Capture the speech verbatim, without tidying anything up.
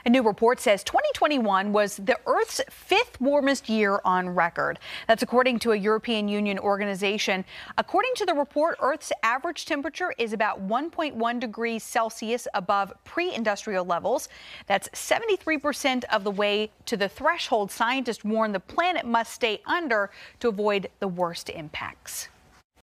A new report says twenty twenty-one was the Earth's fifth warmest year on record. That's according to a European Union organization. According to the report, Earth's average temperature is about one point one degrees Celsius above pre-industrial levels. That's seventy-three percent of the way to the threshold scientists warn the planet must stay under to avoid the worst impacts.